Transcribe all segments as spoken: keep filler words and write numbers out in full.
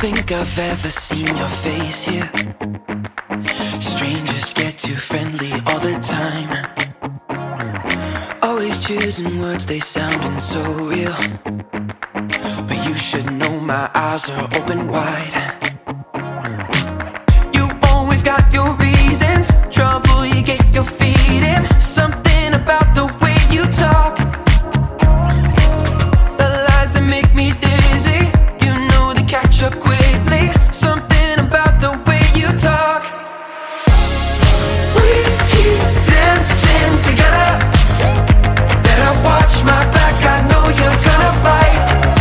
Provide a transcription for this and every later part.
think I've ever seen your face here. Strangers get too friendly all the time, always choosing words, they sounding so real. But you should know my eyes are open wide. You always got your reasons, trouble you get your feet in. Something about the way you talk, the lies that make me dizzy, you know they catch up quickly. Something about the way you talk. We keep dancing together, better watch my back, I know you're gonna bite.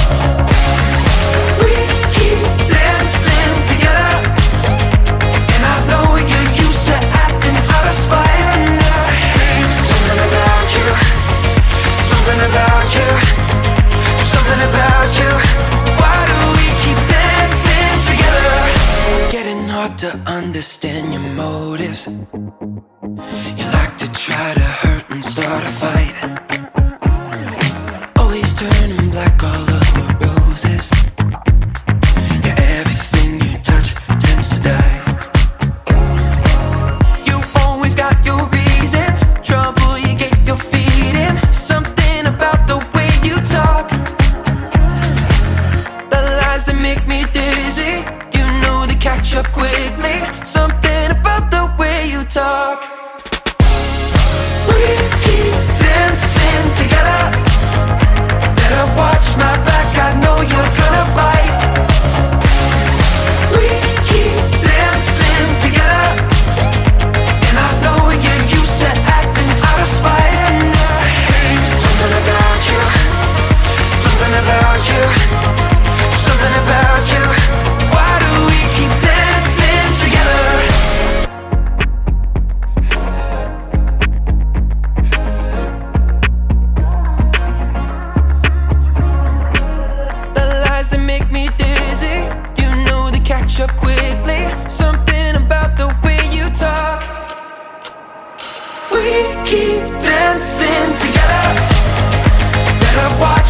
We keep dancing together, and I know you're used to acting out of spite. And I, something about you, something about you, something about you. Why do we keep dancing together? Getting hard to understand your motives. You like to try to hurt and start a fight, always turning black all of the roses. Yeah, everything you touch tends to die. You always got your reasons, trouble you get your feet in. Something about the way you talk, the lies that make me dizzy, you know they catch up quickly. Something about the way you talk. We keep dancing together, better watch my back, I know you're gonna bite. We keep dancing together, and I know you're used to acting out of spite. And I, something about you, something about you, something about you. Why do we keep dancing together? The lies that make me dizzy, you know they catch up quickly. Something about the way you talk. We keep dancing together, better watch